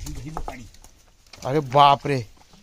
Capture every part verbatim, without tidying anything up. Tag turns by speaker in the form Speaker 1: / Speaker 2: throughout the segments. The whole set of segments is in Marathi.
Speaker 1: अरे बाप रे,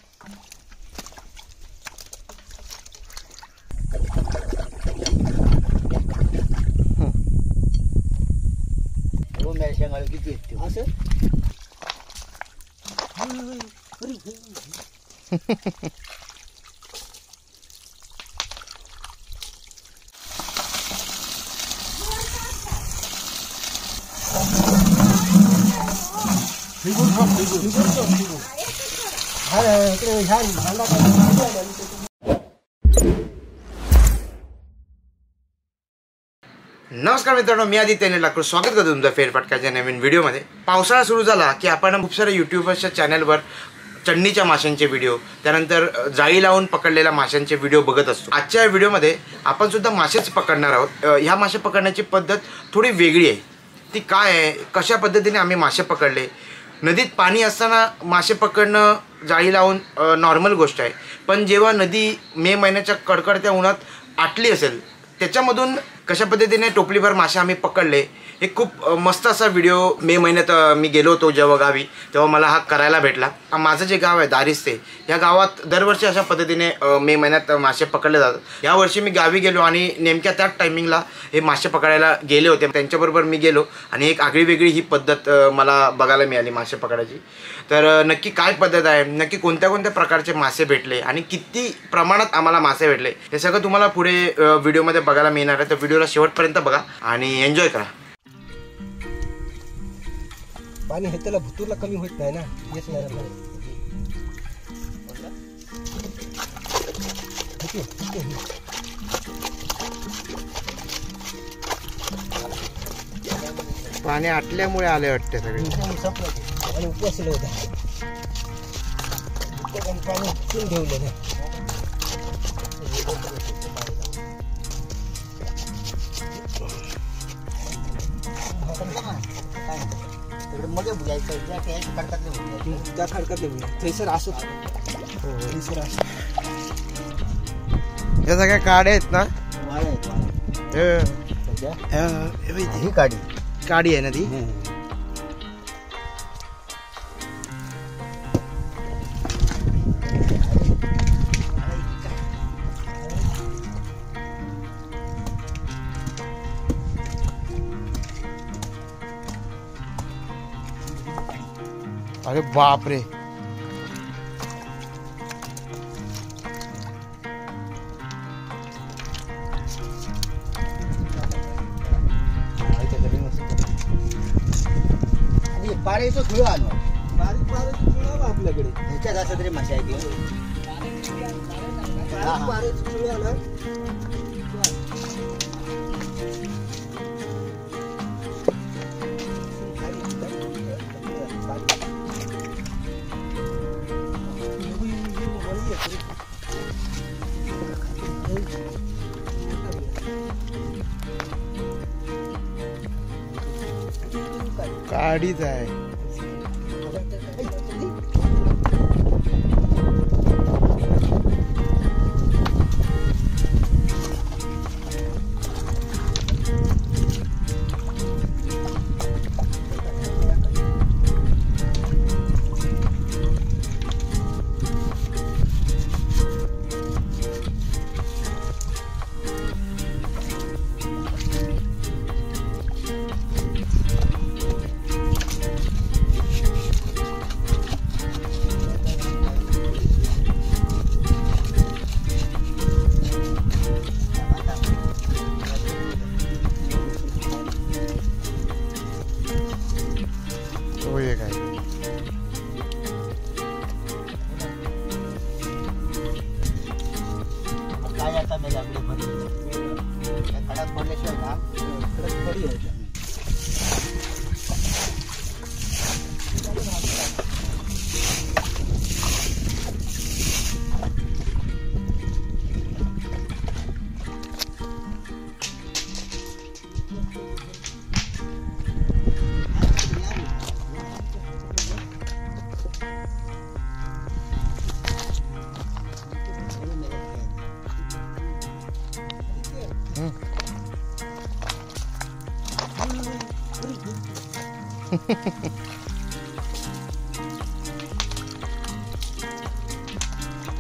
Speaker 1: नमस्कार मित्रांनो, मी आदित्य लाकूड स्वागत करतो तुमचं फेरफटकाच्या नवीन व्हिडिओमध्ये। पावसाळा सुरू झाला की आपण खूप सारे यूट्यूबर्सच्या चॅनलवर चढणीच्या माशांचे व्हिडिओ, त्यानंतर जाळी लावून पकडलेल्या माशांचे व्हिडिओ बघत असतो। आजच्या या व्हिडिओमध्ये आपण सुद्धा मासेच पकडणार आहोत। ह्या मासे पकडण्याची पद्धत थोडी वेगळी आहे। ती काय आहे, कशा पद्धतीने आम्ही मासे पकडले, नदीत पाणी असताना मासे पकडणं जाळी लावून नॉर्मल गोष्ट आहे, पण जेव्हा नदी मे महिन्याच्या कडकडत्या उन्हात आटली असेल त्याच्यामधून कशा पद्धतीने टोपलीभर मासे आम्ही पकडले, हे खूप मस्त असा व्हिडिओ मे महिन्यात मी गेलो होतो जेव्हा गावी, तेव्हा मला हा करायला भेटला। माझं जे गाव आहे दारिस्ते, या गावात दरवर्षी अशा पद्धतीने मे महिन्यात मासे पकडले जातात। यावर्षी मी गावी गेलो आणि नेमक्या त्याच टायमिंगला हे मासे पकडायला गेले होते। त्यांच्याबरोबर मी गेलो आणि एक आगळी वेगळी ही पद्धत मला बघायला मिळाली मासे पकडायची। तर नक्की काय पद्धत आहे, नक्की कोणत्या कोणत्या प्रकारचे मासे भेटले आणि किती प्रमाणात आम्हाला मासे भेटले, हे सगळं तुम्हाला पुढे व्हिडिओमध्ये बघायला मिळणार आहे। तर व्हिडिओला शेवटपर्यंत बघा आणि एन्जॉय करा।
Speaker 2: पाणी हे त्याला भुतूरला कमी होत नाही ना, येत नाही ना।
Speaker 1: पाणी आटल्यामुळे आले वाटते सगळे
Speaker 2: आणि उपवासलं होतं पाणी उपसून ठेवलं ना। त्या खडकातले थैसर असं थैसर असं
Speaker 1: या सगळ्या काड्या आहेत ना,
Speaker 2: ही काडी
Speaker 1: काडी आहे ना ती। अरे बाप रे,
Speaker 2: पाण्याचं धुळं आणू, बारीक पाण्याचं धुळं आपल्याकडे ह्याच्यात असं तरी मासे आहे की पाण्याचं धुळं आलं।
Speaker 1: काडीच आहे।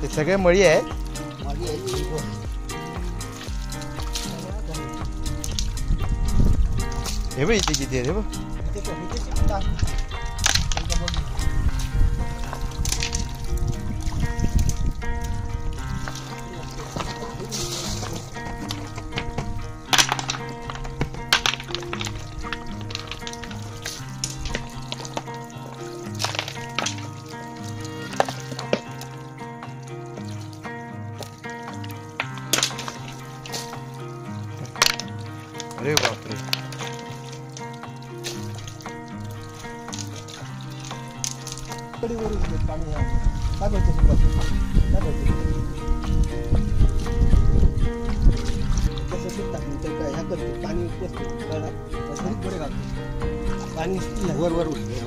Speaker 1: ते सगळे मळी आहे.
Speaker 2: मळी आहे ही बघ.
Speaker 1: हे बघ इथे किती आहे. हे बघ
Speaker 2: इथे तो- इथे शिकून टाक. त्यांचं बघ.
Speaker 1: अरे बापरे.
Speaker 2: कडीवरून घेत पाणी आहे. काय बोलतो तू बघ. काय बोलतो कसं टाकलं तर काय ह्या करतो पाणी पोचतो कळला घरीच बरे घालतो पाणी वर वर उठले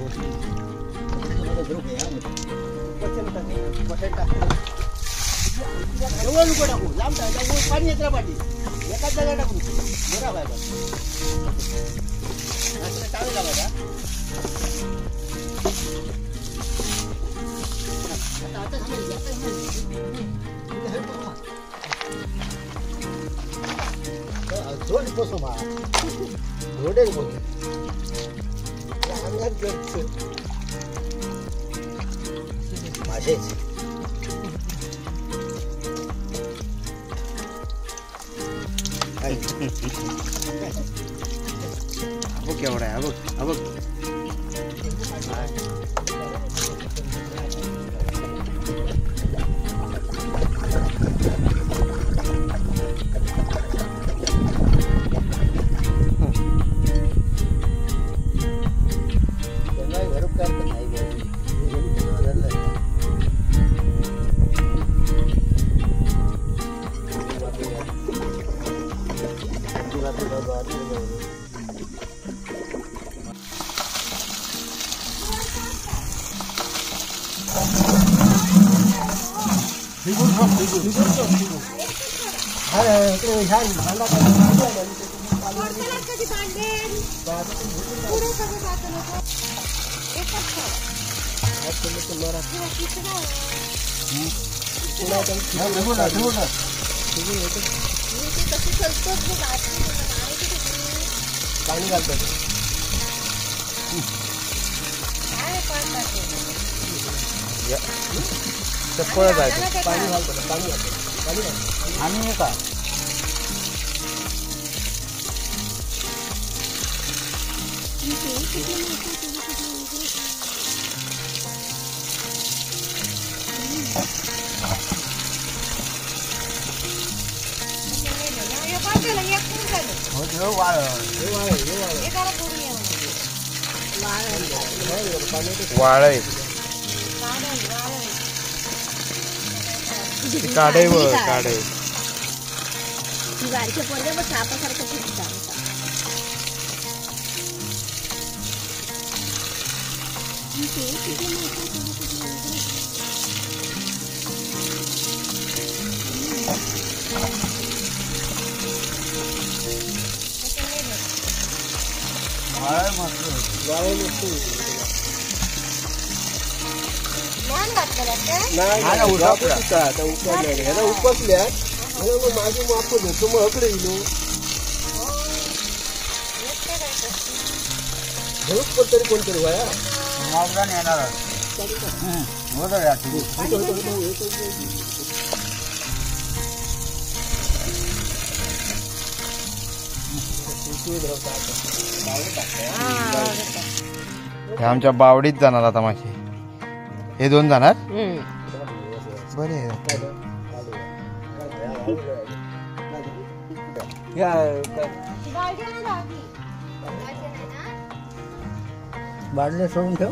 Speaker 2: जवळ नको टाकू लांब टाकू पाणी येत पाठी एकाच जागा टाकू बरा बाय टाळी लावायचा. दोन बसो मा रोडे बोल माझेच
Speaker 1: बघ केवढा आहे. बघ हा बघ.
Speaker 2: पाणी घालतो
Speaker 1: चप्पळ जायचं.
Speaker 2: पाणी घालतो पाणी घालतो पाणी घालतो
Speaker 1: आणि हे का वाळ काढे व काढे
Speaker 3: बारके पोरगे बघ सापासारखं फिरतात.
Speaker 2: उपसल्या माझी माफ होतो मग अकडे येलो पण तरी कोणतरी वाया मावरान येणार
Speaker 1: हे आमच्या बावडीत जाणार आता मासे. हे दोन जाणार बरे.
Speaker 2: बाडले सोडून ठेव.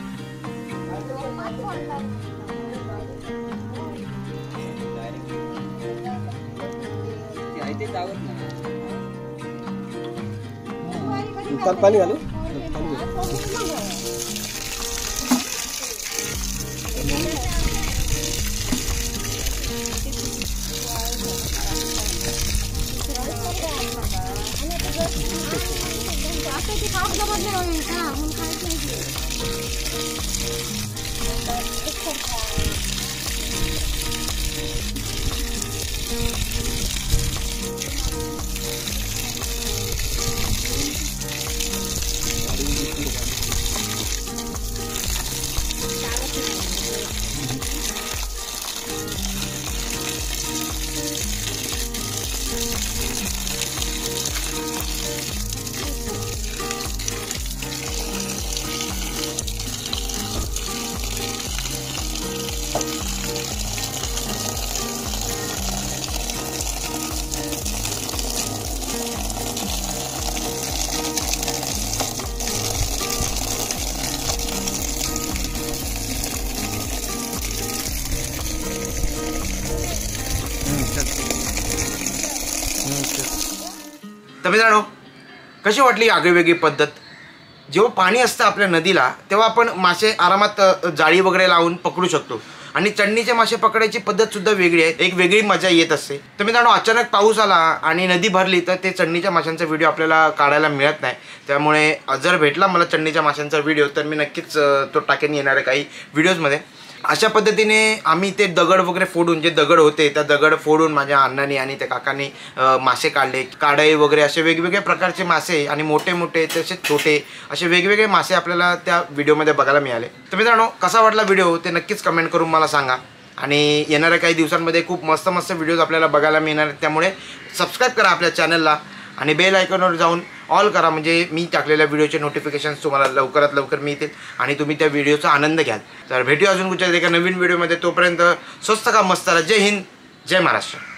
Speaker 2: पाणी घालू
Speaker 1: तर मित्रांनो, कशी वाटली आगळीवेगळी पद्धत? जेव्हा पाणी असतं आपल्या नदीला तेव्हा आपण मासे आरामात जाळी वगैरे लावून पकडू शकतो आणि चढणीचे मासे पकडायची पद्धतसुद्धा वेगळी आहे, एक वेगळी मजा येत असते. तर मित्रांनो, अचानक पाऊस आला आणि नदी भरली तर ते चढणीच्या माशांचा व्हिडिओ आपल्याला काढायला मिळत नाही. त्यामुळे जर भेटला मला चढणीच्या माशांचा व्हिडिओ तर मी नक्कीच तो टाकेन येणाऱ्या काही व्हिडिओजमध्ये. अशा पद्धतीने आम्ही ते दगड वगैरे फोडून, जे दगड होते त्या दगड फोडून माझ्या अण्णांनी आणि त्या काकांनी मासे काढले. काढई वगैरे असे वेगवेगळे प्रकारचे मासे आणि मोठे मोठे तसेच छोटे असे वेगवेगळे मासे आपल्याला त्या व्हिडिओमध्ये बघायला मिळाले. तर मित्रांनो, कसा वाटला व्हिडिओ ते नक्कीच कमेंट करून मला सांगा. आणि येणाऱ्या काही दिवसांमध्ये खूप मस्त मस्त व्हिडिओज आपल्याला बघायला मिळणार आहेत. त्यामुळे सबस्क्राईब करा आपल्या चॅनलला आणि बेल आयकॉनवर जाऊन ऑल करा, म्हणजे मी टाकलेल्या व्हिडिओचे नोटिफिकेशन्स तुम्हाला लवकरात लवकर मिळतील आणि तुम्ही त्या व्हिडिओचा आनंद घ्याल. तर भेटूया अजून कुठच्या एका नवीन व्हिडिओमध्ये. तोपर्यंत स्वस्त का मस्त. जय हिंद, जय महाराष्ट्र.